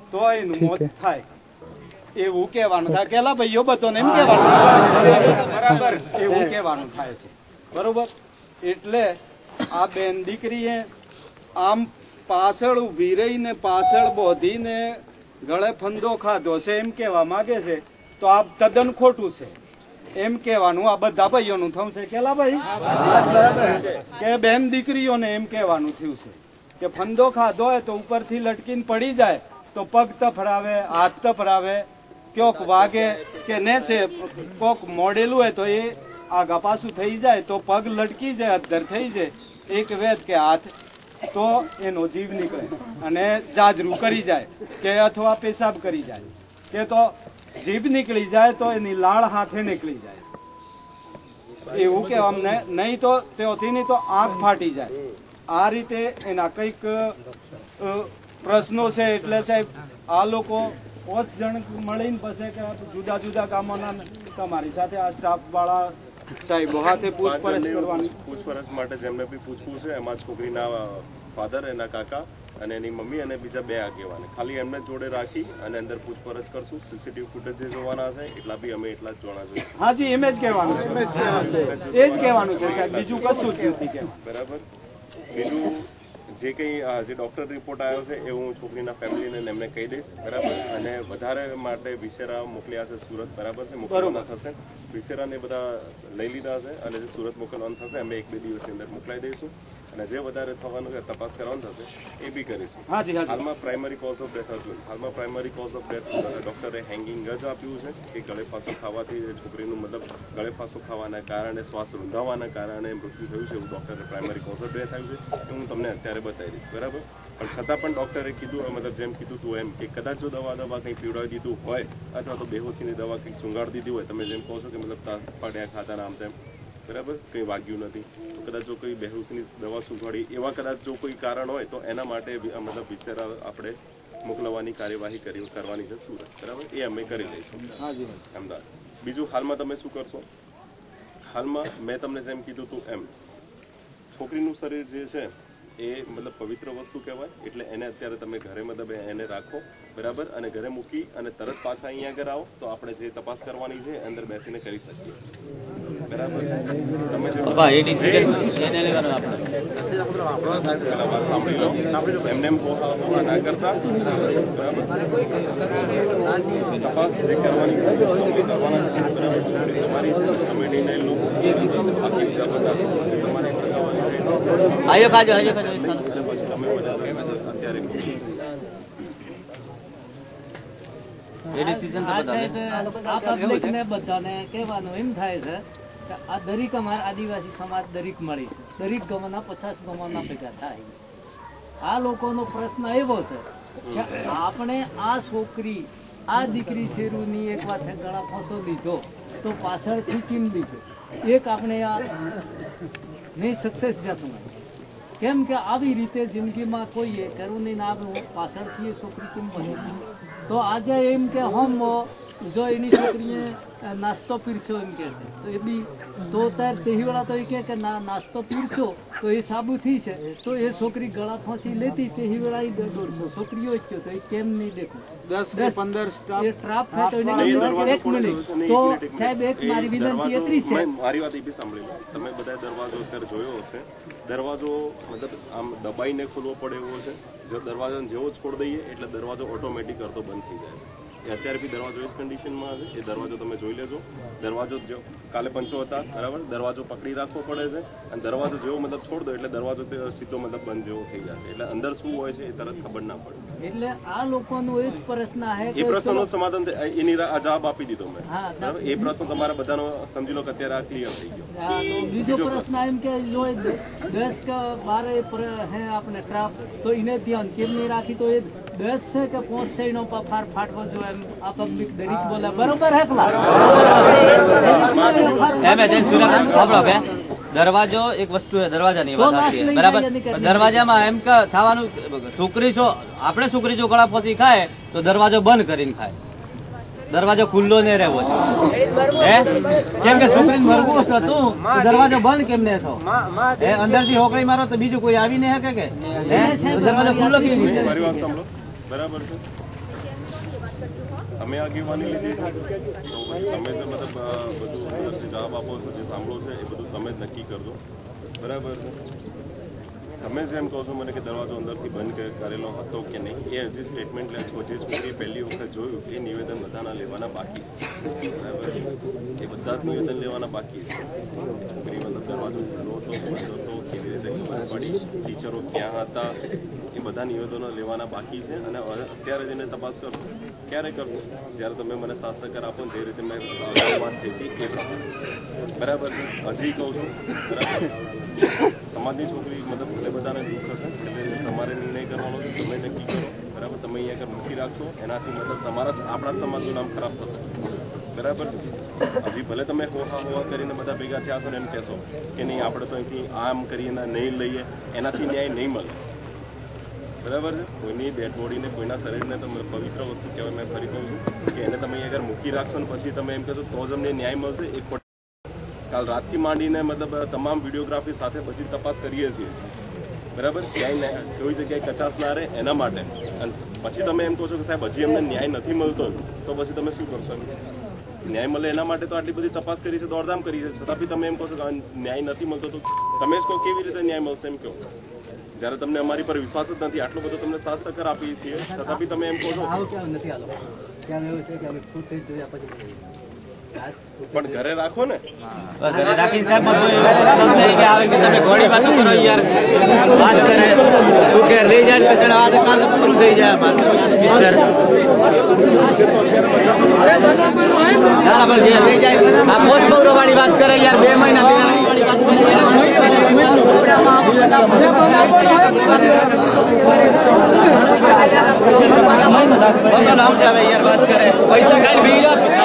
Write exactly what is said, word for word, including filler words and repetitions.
તો એનું મોત થાય એવું કહેવાનું થાય. કેલા ભાઈઓ બધાને એમ કહેવાનું બરાબર એવું કહેવાનું થાય છે બરોબર. એટલે આ બેન દીકરીએ આમ પાછળ ઉભી રહીને પાછળ બોધીને ગળે ફંદો ખાધો છે એમ કહેવા માંગે છે તો આ તદ્દન ખોટું છે એમ કહેવાનું આ બધા ભાઈઓનું થયું છે. કેલા ભાઈ કે બેન દીકરીઓને એમ કહેવાનું થયું છે કે ફંદો ખાધો હોય તો ઉપરથી લટકીને પડી જાય તો પગ તફડાવે, હાથ તફડાવે, ક્યોક વાગે કે ને છે કોક મોડેલું હોય તો એ આગા પાછું થઈ જાય તો પગ લટકી જાય, અદ્ધર થઈ જાય, એક વેદ કે હાથ તો એનો જીવ નીકળે અને જાજરૂ કરી જાય કે અથવા પેશાબ કરી જાય કે તો જીભ નીકળી જાય તો એની લાળ હાથે નીકળી જાય એવું કે અમને નહીં તો તેઓથી નહીં તો આંખ ફાટી જાય. આ રીતે એના કંઈક પ્રશ્નો છે. એટલે સાહેબ આ લોકો પાંચ જણ મળીને પછી કે જુદા જુદા ગામોના તમારી સાથે આ સ્ટાફ વાળા સાહેબો હાથે પૂછપરછ કરવાની પૂછપરછ માટે જેમને બી પૂછવું છે એમાં છોકરીના ફાધર, એના કાકા અને એની મમ્મી અને બીજા બે આગેવાને ખાલી એમને જોડે રાખી અને અંદર પૂછપરછ કરશું. સીસીટીવી ફૂટેજ જે જોવાના છે એટલા બી અમે એટલા જ જોવાના છે. હાજી એમ જ કહેવાનું છે, એ જ કહેવાનું છે સાહેબ, બીજું કશું જ નથી કહેવાનું. બરાબર. બીજું જે કંઈ જે ડોક્ટર રિપોર્ટ આવ્યો છે એ હું છોકરીના ફેમિલીને એમને કહી દઈશ. બરાબર. અને વધારે માટે વિસેરા મોકલ્યા છે સુરત. બરાબર છે, મોકલવાના થશે. વિસેરાને બધા લઈ લીધા છે અને જે સુરત મોકલવાનું થશે અમે એક બે દિવસની અંદર મોકલાઈ દઈશું. અને જે વધારે થવાનું છે તપાસ કરવાનું થશે એ બી કરીશું. હાલમાં પ્રાઇમરી કોઝ ઓફ ડેથ હતું. હાલમાં પ્રાઇમરી કોઝ ઓફ ડેથ ડોક્ટરે હેંગિંગ જ આપ્યું છે કે ગળે ફાંસો ખાવાથી છોકરીનું મતલબ ગળે ફાંસો ખાવાના કારણે શ્વાસ રૂંધાવાના કારણે મૃત્યુ થયું છે એવું ડોક્ટરે પ્રાઇમરી કોઝ ઓફ ડેથ આવ્યું છે એ હું તમને અત્યારે બતાવી દઈશ. બરાબર. પણ છતાં પણ ડોક્ટરે કીધું મતલબ જેમ કીધું તું એમ કે કદાચ જો દવા દવા કંઈ પીવડાવી દીધું હોય અથવા તો બેહોશીની દવા કંઈક સુંગાડી દીધી હોય, તમે જેમ કહો છો કે મતલબ પાડ્યા ખાતા આમ તેમ, બરાબર, કંઈ વાગ્યું નથી તો કદાચ જો કોઈ બેહોશીની દવા સુંઘાડી એવા કદાચ જો કોઈ કારણ હોય તો એના માટે મતલબ વિસેરા આપણે મોકલવાની કાર્યવાહી કરી કરવાની છે સુરત. બરાબર. એ અમે કરી લઈશું અમદાવાદ. બીજું હાલમાં તમે શું કરશો? હાલમાં મેં તમને જેમ કીધું હતું એમ છોકરીનું શરીર જે છે એ મતલબ પવિત્ર વસ્તુ કહેવાય. એટલે એને અત્યારે તમે ઘરે મતલબ એને રાખો. બરાબર. અને ઘરે મૂકી અને તરત પાછા અહીંયા આગળ આવો તો આપણે જે તપાસ કરવાની છે અંદર બેસીને કરી શકીએ. બરાબર છે. તમે જે વાત સાંભળી લો, એમને એમ કોહા ના કરતા. બરાબર. તપાસ જે કરવાની છે અમે કરવાના છે. બરાબર. છોકરી તમારી તમે નિર્ણય લો. બાકી બીજા બધા તમારી સગાવાની છે આયો કાજો આયો કાજો પછી તમે બધા અત્યારે એ ડિસિઝન તો આ પબ્લિક ને બધાને કહેવાનું એમ થાય છે કે આ દરેક અમારા આદિવાસી સમાજ દરેક મળી છે, દરેક ગામના પચાસ ગામના ભેગા થાય. આ લોકોનો પ્રશ્ન એવો છે કે આપણે આ છોકરી આ દીકરી શેરુની એક વાત ગળા ફાંસો લીધો તો પાછળથી કેમ લીધો એક આપણે આ નહીં સક્સેસ જતું. કેમ કે આવી રીતે જિંદગીમાં કોઈએ કરવું નહીં ના આવે પાછળથી એ છોકરી કેમ બની. તો આજે એમ કે હમ જો એની છોકરીએ નાસ્તો પીરસ્યો એમ કે છે તો એ બી તો ત્યારે તેહીવાળા તો એ કહે કે ના નાસ્તો પીરસો તો એ સાબુથી છે તો એ છોકરી ગળા ફાંસી લેતી તેહીવાળા એ દોઢસો છોકરીઓ જ થયો તો એ કેમ નહીં દેખો દસ કે પંદર એ ટ્રાપ થાય તો એને એક મિનિટ તો સાહેબ એક મારી વિનંતી એટલી છે. મારી વાત એ બી સાંભળી લો. તમે બધા દરવાજો અત્યારે જોયો હશે. દરવાજો મતલબ આમ દબાઈને ખોલવો પડે એવો છે. જો દરવાજાને જેવો છોડ દઈએ એટલે દરવાજો ઓટોમેટિક અડધો બંધ થઈ જાય છે. એ અત્યારે બી દરવાજો એ જ કન્ડિશનમાં છે. એ દરવાજો તમે જોઈ લેજો. દરવાજો જો કાલે પંચો હતા બરાબર, દરવાજો પકડી રાખવો પડે છે અને દરવાજો જેવો મતલબ છોડ દો એટલે દરવાજો સીધો મતલબ બંધ જેવો થઈ જશે. એટલે અંદર શું હોય છે એ તરત ખબર ના પડે. એટલે આ લોકોનો એ જ પ્રશ્ન છે એ પ્રશ્નનો સમાધાન એની આ જવાબ આપી દીધો મેં. બરાબર. એ પ્રશ્ન તમારા બધાનો સમજી લો કે અત્યારે આ ક્લિયર થઈ ગયો. બીજો પ્રશ્ન એમ કે જો દસ કે બાર હે આપણે ટ્રાપ તો એને ધ્યાન કેમ નહીં રાખી તો એ દસ છે કે પાંચ છે એનો ફાર ફાટવો જોઈએ એમ આ પબ્લિક દરેક બોલે બરોબર હે દરવાજો એક વસ્તુ છે, દરવાજાની વાત સાચી છે બરાબર. દરવાજામાં એમ કે થવાનું છોકરી છો આપણે છોકરી જો ગળા ફસી ખાય તો દરવાજો બંધ કરીને ખાય. દરવાજો ખુલ્લો નહીં રહેવો છે હે કેમ કે છોકરીને મરવું હતું દરવાજો બંધ કેમ ને થો એ અંદર થી હોકળી મારો તો બીજું કોઈ આવી નહીં શકે કે દરવાજો ખુલ્લો કેવી રીતે? મારી વાત સાંભળો. બરાબર છે. અમે આગેવાની લીધી છે તો પછી તમે જે મતલબ અ, બધું અંદર જે જવાબ આપો છો, જે સાંભળો છો એ બધું તમે જ નક્કી કરજો. બરાબર છે. તમે જેમ કહો છો મને કે દરવાજો અંદરથી બંધ કર- કરેલો હતો કે નહીં, એ હજી સ્ટેટમેન્ટ લે છો. જે છોકરીએ પહેલી વખત જોયું એ નિવેદન બધાના લેવાના બાકી છે. બરાબર છે. એ બધા જ નિવેદન લેવાના બાકી છે. છોકરી મતલબ દરવાજો ખુલ્લો હતો, બંધ હતો, કેવી રીતે ખબર પડી, ટીચરો ક્યાં હતા, એ બધા નિવેદનો લેવાના બાકી છે. અને હવે અત્યારે જઈને તપાસ કરશો. ક્યારે કરશો? જ્યારે તમે મને સાથ સહકાર આપો ને જે રીતે મેં અગાઉ વાત થઈ હતી એ પ્રમાણે. બરાબર છે. હજી કહું છું બરાબર, સમાજની છોકરી મતલબ ભલે બધાને દુઃખ હશે, છેલ્લે તમારે નિર્ણય કરવાનો છે, તમે નક્કી કરો. બરાબર, તમે અહીંયા આગળ મૂકી રાખશો એનાથી મતલબ તમારા જ- આપણા જ સમાજનું નામ ખરાબ થશે. બરાબર છે. હજી ભલે તમે હોહા હોવા કરીને બધા ભેગા થયા છો ને એમ કહેશો કે નહીં આપણે તો અહીંથી આમ કરીને નહીં લઈએ, એનાથી ન્યાય નહીં મળે. બરાબર છે. કોઈની ડેડ બોડીને, કોઈના શરીરને તમે પવિત્ર વસ્તુ કહેવાય. મેં ફરી કહું છું કે એને તમે અહીંયા આગળ મૂકી રાખશો ને પછી તમે એમ કહેશો તો જ અમને ન્યાય મળશે. એક કાલ રાતથી માંડીને મતલબ તમામ વિડીયોગ્રાફી સાથે બધી તપાસ કરીએ છીએ. બરાબર, ક્યાંય કોઈ જગ્યાએ કચાશ ના રહે એના માટે. અને પછી તમે એમ કહો છો કે સાહેબ હજી અમને ન્યાય નથી મળતો, તો પછી તમે શું કરશો? ન્યાય મળે એના માટે તો આટલી બધી તપાસ કરી છે, દોડધામ કરી છે, છતાં બી તમે એમ કહો છો કે ન્યાય નથી મળતો, તો તમે જ કહો કેવી રીતે ન્યાય મળશે એમ કહો. જ્યારે તમને અમારી પર વિશ્વાસ જ નથી, આટલો બધો તમને સાથ સહકાર આપીએ છીએ, છતાં બી તમે એમ કહો છો. પણ ઘરે રાખો ને. ઘરે રાખીને સાહેબ તમને કે આવે કે તમે ઘોડી વાતો કરો યાર, વાત કરે તું કે લઈ જાય પછી આ તો કાલ પૂરું થઈ જાય અમારું સર. બરાબર છે, લઈ જાય આ પોસ્ટ ગૌરવ વાળી વાત કરે યાર, બે મહિના બે વાળી વાત કરે યાર, વાત કરે પૈસા કાઢી ભી